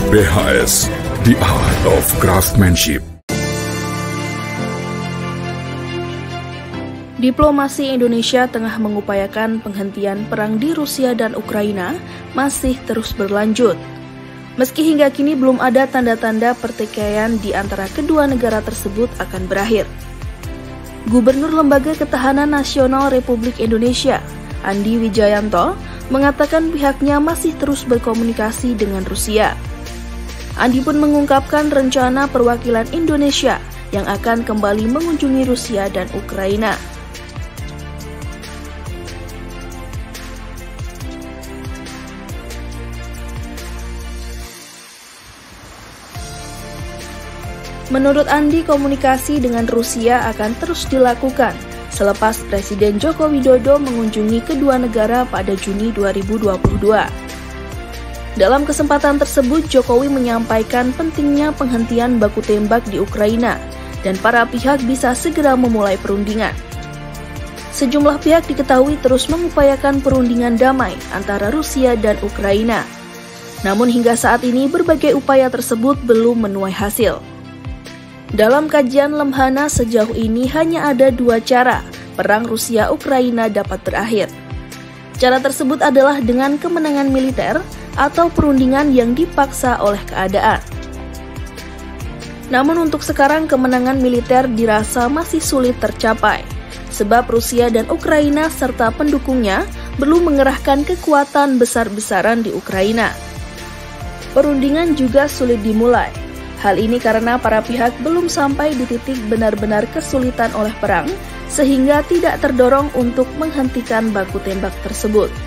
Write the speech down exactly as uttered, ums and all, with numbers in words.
B H S, The Art of Craftsmanship. Diplomasi Indonesia tengah mengupayakan penghentian perang di Rusia dan Ukraina masih terus berlanjut. Meski hingga kini belum ada tanda-tanda pertikaian di antara kedua negara tersebut akan berakhir. Gubernur Lembaga Ketahanan Nasional Republik Indonesia, Andi Wijayanto, mengatakan pihaknya masih terus berkomunikasi dengan Rusia. Andi pun mengungkapkan rencana perwakilan Indonesia yang akan kembali mengunjungi Rusia dan Ukraina. Menurut Andi, komunikasi dengan Rusia akan terus dilakukan selepas Presiden Joko Widodo mengunjungi kedua negara pada Juni dua ribu dua puluh dua. Dalam kesempatan tersebut, Jokowi menyampaikan pentingnya penghentian baku tembak di Ukraina dan para pihak bisa segera memulai perundingan. Sejumlah pihak diketahui terus mengupayakan perundingan damai antara Rusia dan Ukraina. Namun hingga saat ini berbagai upaya tersebut belum menuai hasil. Dalam kajian Lemhana sejauh ini hanya ada dua cara perang Rusia-Ukraina dapat berakhir. Cara tersebut adalah dengan kemenangan militer atau perundingan yang dipaksa oleh keadaan. Namun untuk sekarang kemenangan militer dirasa masih sulit tercapai, sebab Rusia dan Ukraina serta pendukungnya belum mengerahkan kekuatan besar-besaran di Ukraina. Perundingan juga sulit dimulai. Hal ini karena para pihak belum sampai di titik benar-benar kesulitan oleh perang, sehingga tidak terdorong untuk menghentikan baku tembak tersebut.